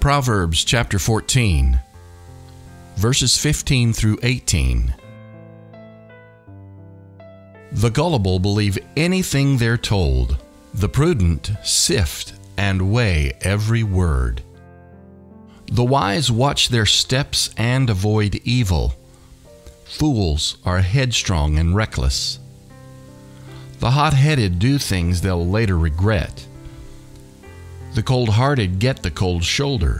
Proverbs chapter 14, verses 15 through 18. The gullible believe anything they're told. The prudent sift and weigh every word. The wise watch their steps and avoid evil. Fools are headstrong and reckless. The hot-headed do things they'll later regret. The cold-hearted get the cold shoulder.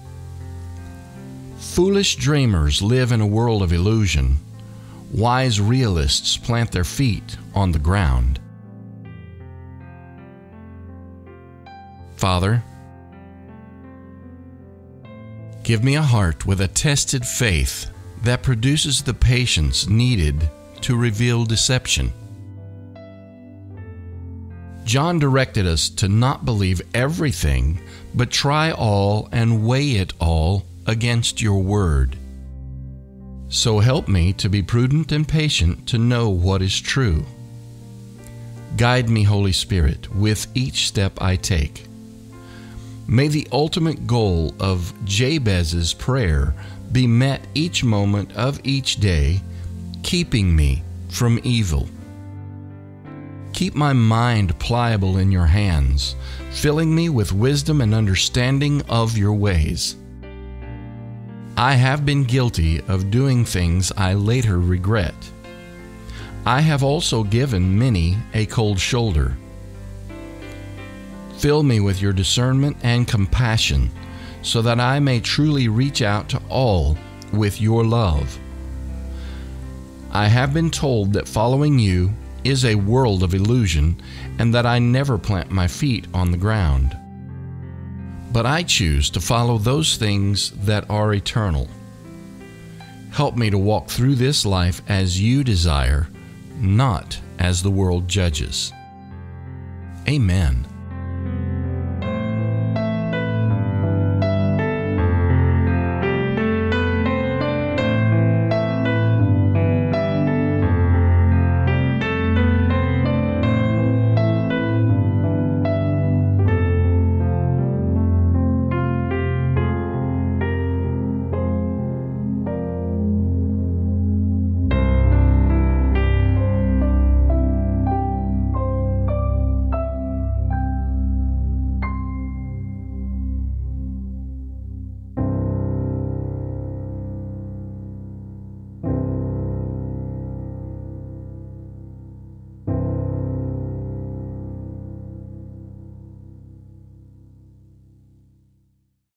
Foolish dreamers live in a world of illusion. Wise realists plant their feet on the ground. Father, give me a heart with a tested faith that produces the patience needed to reveal deception. John directed us to not believe everything, but try all and weigh it all against your word. So help me to be prudent and patient to know what is true. Guide me, Holy Spirit, with each step I take. May the ultimate goal of Jabez's prayer be met each moment of each day, keeping me from evil. Keep my mind pliable in your hands, filling me with wisdom and understanding of your ways. I have been guilty of doing things I later regret. I have also given many a cold shoulder. Fill me with your discernment and compassion, so that I may truly reach out to all with your love. I have been told that following you is a world of illusion, and that I never plant my feet on the ground. But I choose to follow those things that are eternal. Help me to walk through this life as you desire, not as the world judges. Amen.